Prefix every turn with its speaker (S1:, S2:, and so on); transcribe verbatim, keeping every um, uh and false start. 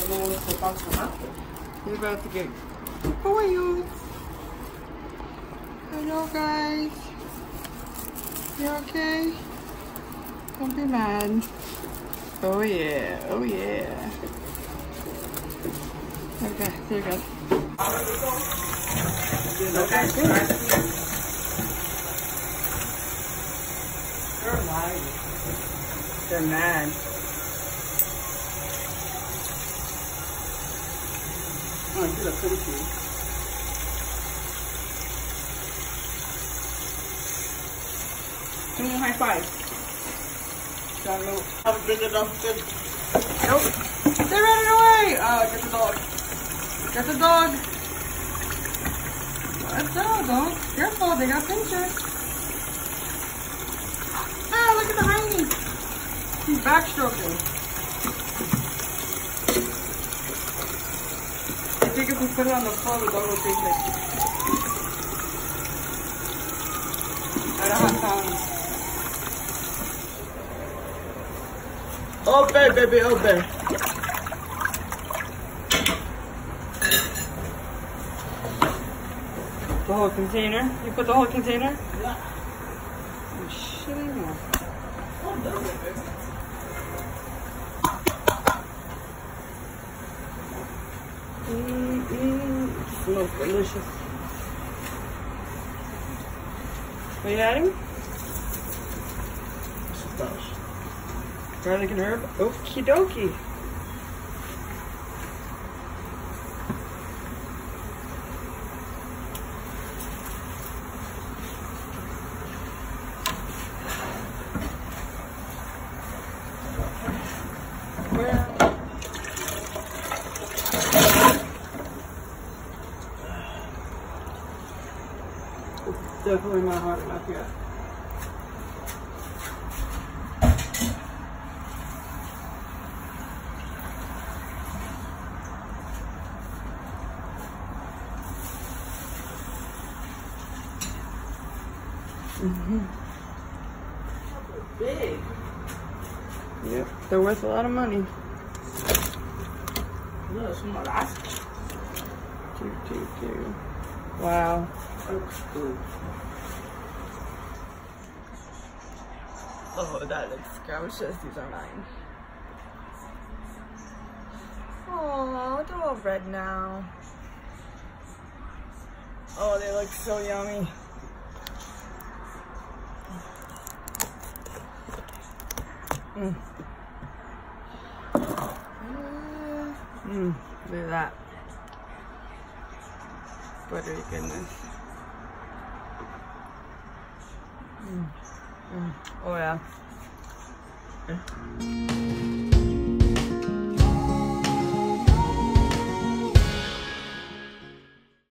S1: You're about to get boiled. Hello guys. You okay? Don't be mad. Oh yeah, oh yeah. Okay, there you go. Okay, good. They're lying. They're mad. Oh, I see the cookie. Give me a high five. John, no. I'm big enough. Nope. They're running away. Oh, get the dog. Get the dog. Let's go, don't. Careful, they got pinchers. Ah, look at the hiney. He's backstroking. I think if we put it on the floor, the dog will take it. I don't have time. Open, baby, open. The whole container? You put the whole container? Yeah. Oh, shit anymore. Mmm, mmm. Smells delicious. What are you adding? Garlic and herb? Okie dokie. Definitely not hot enough yet. Mm-hmm. Big. Yep, they're worth a lot of money. Cute, cute, cute. Wow. Oh, that looks scrumptious. These are mine. Oh, they're all red now. Oh, they look so yummy. Mmm. Mmm, look at that. Buttery goodness. Mm. Mm. Oh yeah.